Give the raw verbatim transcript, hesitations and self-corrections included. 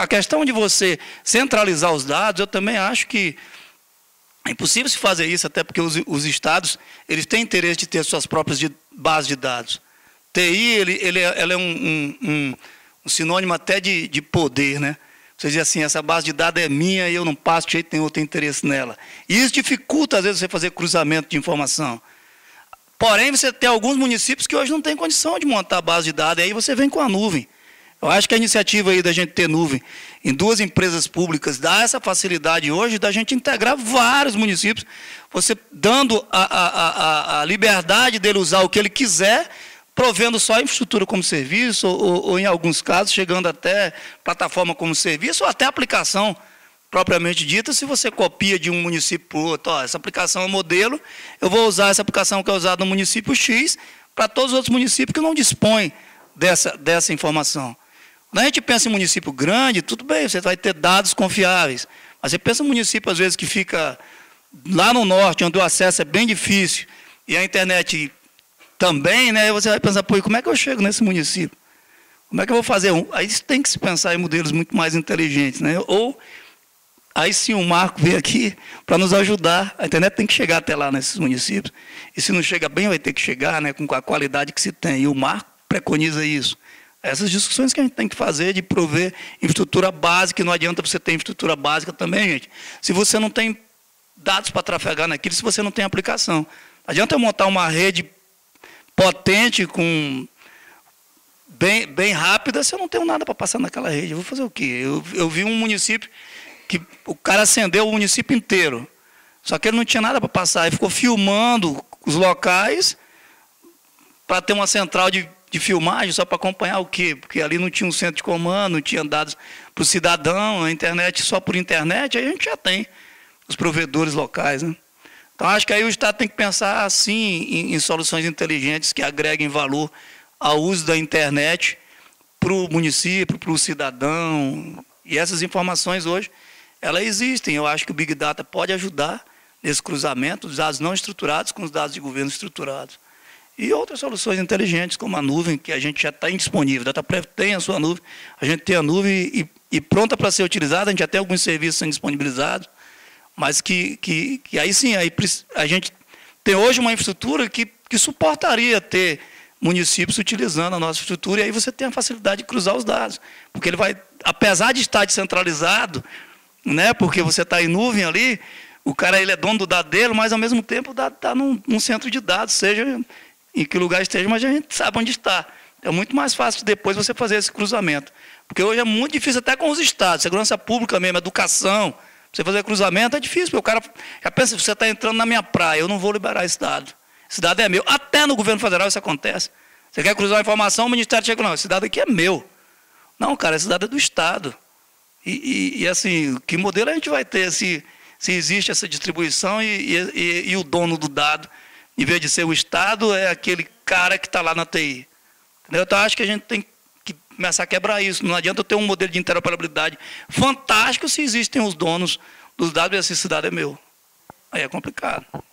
A questão de você centralizar os dados, eu também acho que é impossível se fazer isso, até porque os, os estados eles têm interesse de ter suas próprias de, bases de dados. T I ele, ele é, ela é um, um, um, um sinônimo até de, de poder, né? Você diz assim, essa base de dados é minha e eu não passo de jeito nenhum, eu tenho interesse nela. E isso dificulta, às vezes, você fazer cruzamento de informação. Porém, você tem alguns municípios que hoje não têm condição de montar a base de dados, e aí você vem com a nuvem. Eu acho que a iniciativa aí da gente ter nuvem em duas empresas públicas dá essa facilidade hoje da gente integrar vários municípios, você dando a, a, a, a liberdade dele usar o que ele quiser, provendo só infraestrutura como serviço, ou, ou em alguns casos, chegando até plataforma como serviço, ou até aplicação propriamente dita, se você copia de um município para o outro, ó, essa aplicação é modelo, eu vou usar essa aplicação que é usada no município X, para todos os outros municípios que não dispõem dessa, dessa informação. Quando a gente pensa em município grande, tudo bem, você vai ter dados confiáveis. Mas você pensa em município, às vezes, que fica lá no norte, onde o acesso é bem difícil, e a internet também, né? Você vai pensar, pô, como é que eu chego nesse município? Como é que eu vou fazer um? Aí tem que se pensar em modelos muito mais inteligentes, né? Ou, aí sim, o Marco veio aqui para nos ajudar. A internet tem que chegar até lá nesses municípios. E se não chega bem, vai ter que chegar, né, com a qualidade que se tem. E o Marco preconiza isso. Essas discussões que a gente tem que fazer de prover infraestrutura básica, e não adianta você ter infraestrutura básica também, gente, se você não tem dados para trafegar naquilo, se você não tem aplicação. Não adianta eu montar uma rede potente, com, bem, bem rápida, se eu não tenho nada para passar naquela rede. Eu vou fazer o quê? Eu, eu vi um município que o cara acendeu o município inteiro, só que ele não tinha nada para passar, ele ficou filmando os locais para ter uma central de de filmagem, só para acompanhar o quê? Porque ali não tinha um centro de comando, não tinha dados para o cidadão, a internet só por internet, aí a gente já tem os provedores locais, né? Então, acho que aí o Estado tem que pensar, assim, em, em soluções inteligentes que agreguem valor ao uso da internet para o município, para o cidadão. E essas informações hoje, elas existem. Eu acho que o Big Data pode ajudar nesse cruzamento dos dados não estruturados com os dados de governo estruturados. E outras soluções inteligentes, como a nuvem, que a gente já está indisponível. A DataPrev tem a sua nuvem, a gente tem a nuvem e, e pronta para ser utilizada, a gente já tem alguns serviços sendo disponibilizados, mas que, que, que aí sim, aí a gente tem hoje uma infraestrutura que, que suportaria ter municípios utilizando a nossa infraestrutura, e aí você tem a facilidade de cruzar os dados. Porque ele vai, apesar de estar descentralizado, né, porque você está em nuvem ali, o cara ele é dono do dado dele, mas ao mesmo tempo o dado está num, num centro de dados, seja em que lugar esteja, mas a gente sabe onde está. É muito mais fácil depois você fazer esse cruzamento. Porque hoje é muito difícil até com os estados, segurança pública mesmo, educação, você fazer cruzamento é difícil, porque o cara já pensa, você está entrando na minha praia, eu não vou liberar esse dado. Esse dado é meu. Até no governo federal isso acontece. Você quer cruzar a informação, o Ministério chega, não, esse dado aqui é meu. Não, cara, esse dado é do Estado. E, e, e assim, que modelo a gente vai ter se, se existe essa distribuição e, e, e o dono do dado, em vez de ser o Estado, é aquele cara que está lá na T I. Entendeu? Então, acho que a gente tem que começar a quebrar isso. Não adianta eu ter um modelo de interoperabilidade fantástico se existem os donos dos dados e esse dado é meu. Aí é complicado.